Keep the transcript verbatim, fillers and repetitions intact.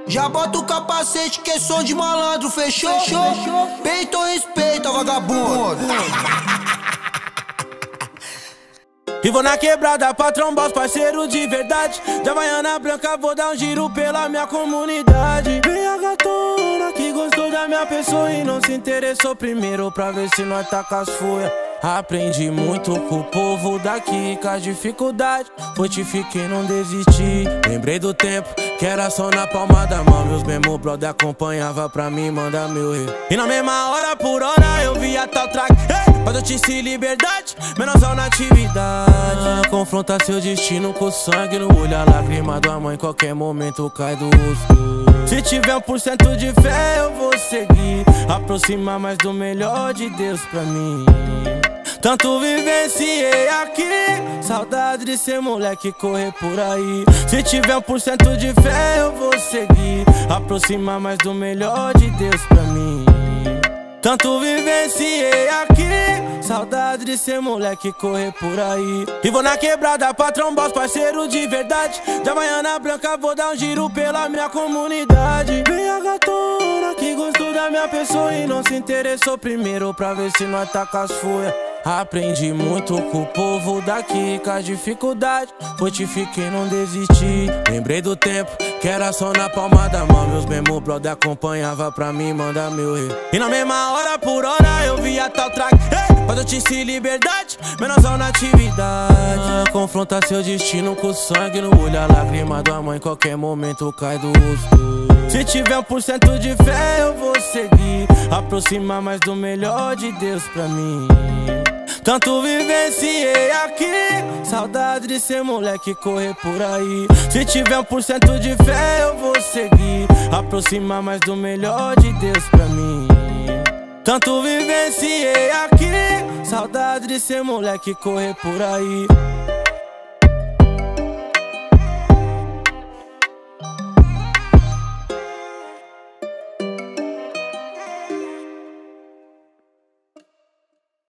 Já bota o capacete que é som de malandro, fechou? fechou? Peito ou respeita, vagabundo? E vou na quebrada pra trombar os parceiros de verdade. De Havaiana branca vou dar um giro pela minha comunidade. Vem a gatona que gostou da minha pessoa e não se interessou primeiro pra ver se nós taca as folhas. Aprendi muito com o povo daqui, com as dificuldades fortifiquei, não desisti. Lembrei do tempo que era só na palma da mão. Meus mesmo brother acompanhava pra mim mandar meu rei. E na mesma hora por hora eu via tal track, hey! Quando eu disse liberdade, menosão na atividade. Confronta seu destino com sangue no olho. A lágrima da mãe qualquer momento cai do rosto. Se tiver um por cento de fé eu vou seguir, aproximar mais do melhor de Deus pra mim. Tanto vivenciei aqui, saudade de ser moleque e correr por aí. Se tiver um por cento de fé eu vou seguir, aproximar mais do melhor de Deus pra mim. Tanto vivenciei aqui, saudade de ser moleque e correr por aí. E vou na quebrada pra trombar os parceiros de verdade. De Havaiana branca vou dar um giro pela minha comunidade. Vem a gatona que gostou da minha pessoa e não se interessou primeiro pra ver se nós taca as folhas. Aprendi muito com o povo daqui, com as dificuldades fortifiquei, não desisti. Lembrei do tempo que era só na palma da mão. Meus mesmo brother acompanhava pra mim mandar meu rei. E na mesma hora por hora eu via tal track, hey! Quando eu disse liberdade, menosão na atividade. Confronta seu destino com sangue no olho. A lágrima da mãe qualquer momento cai do rosto. Se tiver um por cento de fé eu vou seguir, aproximar mais do melhor de Deus pra mim. Tanto vivenciei aqui, saudade de ser moleque e correr por aí. Se tiver um por cento de fé eu vou seguir, aproximar mais do melhor de Deus pra mim. Tanto vivenciei aqui, saudade de ser moleque e correr por aí.